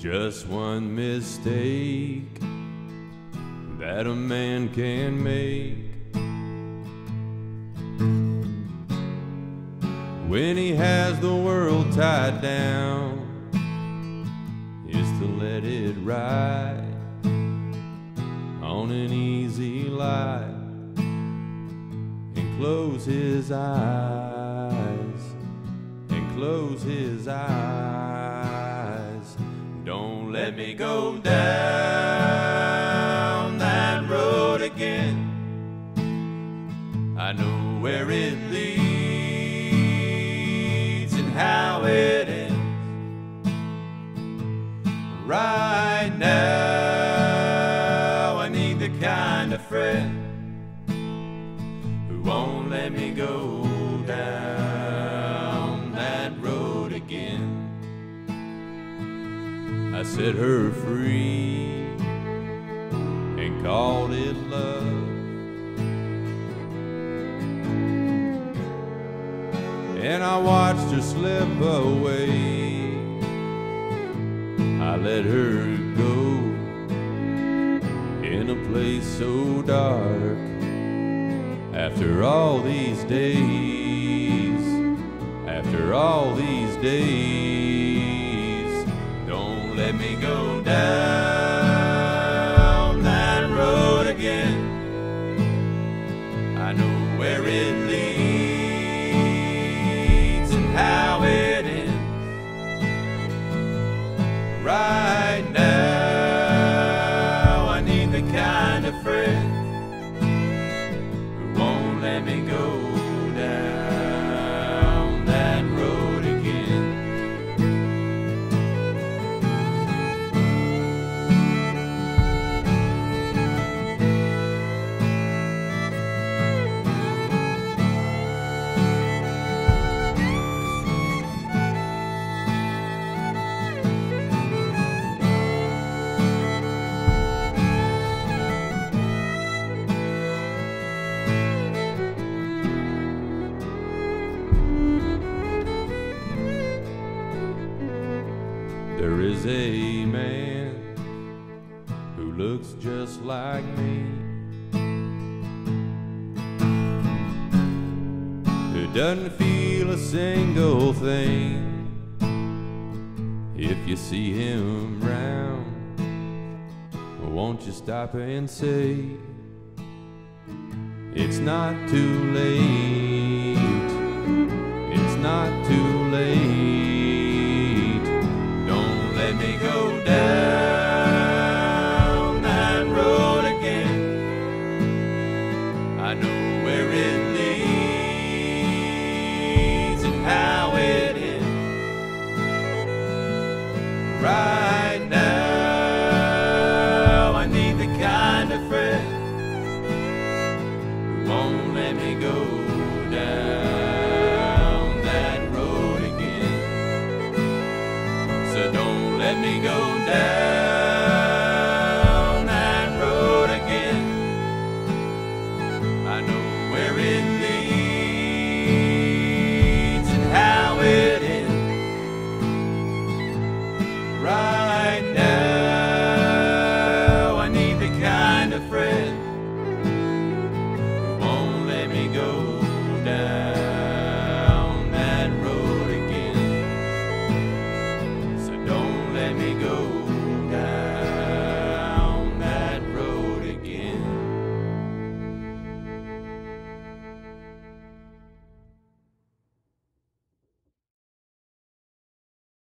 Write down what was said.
Just one mistake that a man can make when he has the world tied down is to let it ride on an easy life and close his eyes, and close his eyes. Don't let me go down that road again. I know where it leads and how it ends. Right now I need the kind of friend who won't let me go down that road again. I set her free and called it love, and I watched her slip away. I let her go in a place so dark. After all these days, after all these days, don't let me go down that road again. I know where it leads and how it ends. Right now I need the kind of friend who won't let me go down that road again. There is a man who looks just like me, who doesn't feel a single thing. If you see him round, won't you stop and say, it's not too late, it's not too late. Let me go down that road again. I know where it leads and how it ends. Right now I need the kind of friend who won't let me go down that road again. So don't let me go down